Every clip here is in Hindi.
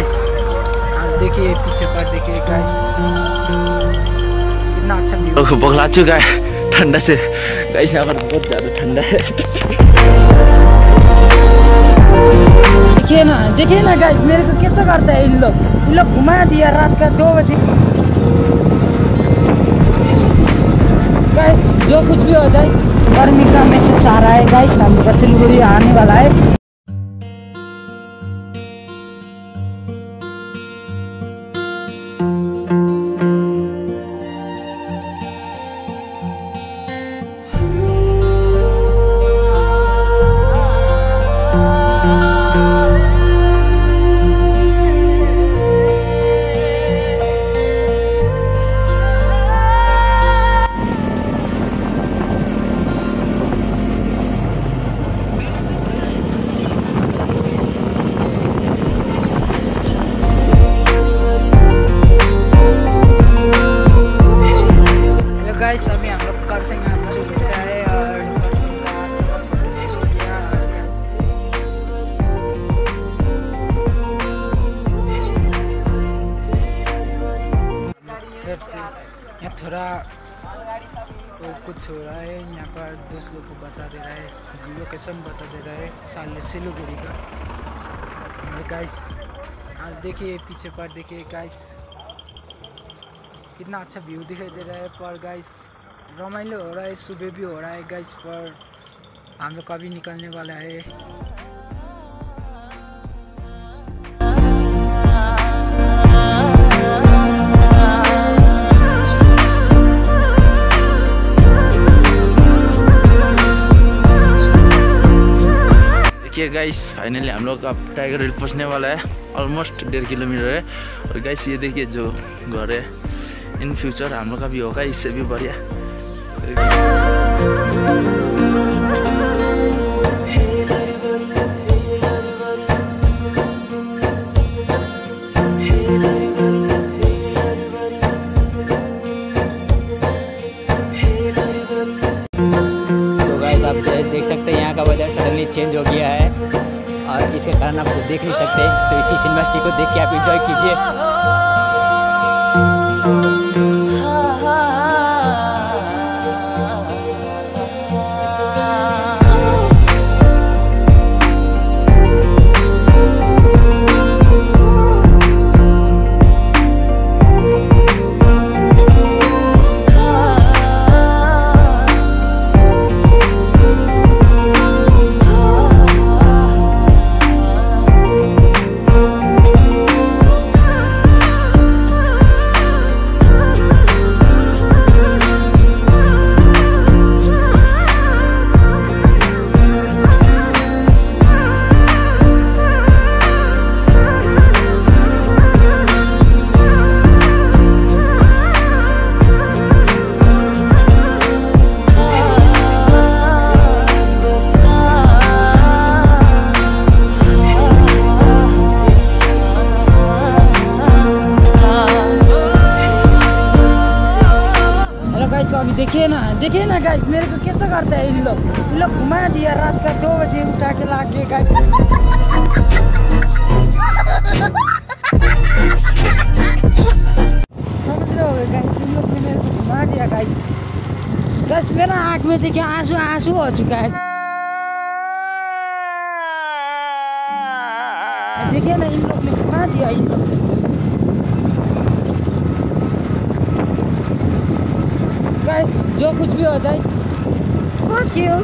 गाइस आप देखिए पीछे पर देखिए गाइस कितना अच्छा व्यू। बगला चुका है ठंडा से गाइस, यहाँ पर बहुत ज़्यादा ठंडा है। देखिए ना गाइस मेरे को कैसा करता है इन लोग घुमा दिया रात का 2 बजे। गाइस जो कुछ भी हो जाए गर्मी का मैसेज आ रहा है गाइस, हम सिलगुड़ी आने वाला है। गाइस अभी हम लोग करसिंग यहाँ पे पहुँचा है और करसिंग का फिर से यहाँ थोड़ा कुछ हो रहा है। यहाँ पर दोस्त लोग को बता दे रहा है, लोकेशन बता दे रहा है सिलीगुड़ी का। और गाइस आप देखिए पीछे पर देखिए गाइस कितना अच्छा व्यू दिखाई दे रहा है। पर गाइस रमाइलो हो रहा है, सुबह भी हो रहा है गाइस। पर हम लोग कभी निकलने वाला है। देखिए गाइस फाइनली हम लोग अब टाइगर हिल पहुँचने वाला है। ऑलमोस्ट 1.5 किलोमीटर है। और गाइस ये देखिए जो घर है इन फ्यूचर हम लोग का भी होगा इससे भी बढ़िया। तो गाइस आप देख सकते हैं यहाँ का वेदर सडनली चेंज हो गया है और इसके कारण आप देख नहीं सकते। तो इसी सिनेमेटिक को देख के आप एंजॉय कीजिए। देखिए ना गाइस मेरे को कैसा करता है इन लोग घुमा दिया रात का 2 बजे उठा के ला के गाइस। समझ रहे हो गाइस, इन लोग ने मेरे को घुमा दिया गाइस। बस मेरा आँख में देखिए आंसू हो चुका है। देखिए ना इन लोग ने घुमा दिया इन लोग। गाइस जो कुछ भी हो जाए fuck you।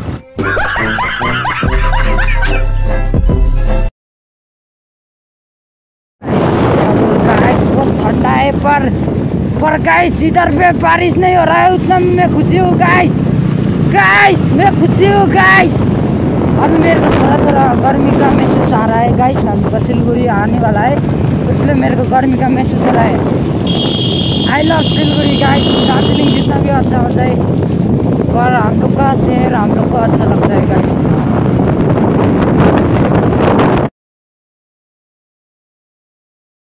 गाइस बहुत ठंडा है पर गाइस इधर पे बारिश नहीं हो रहा है, उतना मैं खुशी हूँ गाइस। मैं खुशी हूँ गाइस। अभी मेरे को थोड़ा गर्मी का महसूस आ रहा है गाइस। हम सिलीगुड़ी आने वाला है इसलिए मेरे को गर्मी का महसूस हो रहा है। I love Siliguri guys. Darjeeling जितना भी अच्छा हो जाए पर हम लोग का शहर हम लोग को अच्छा लगता है गाइस।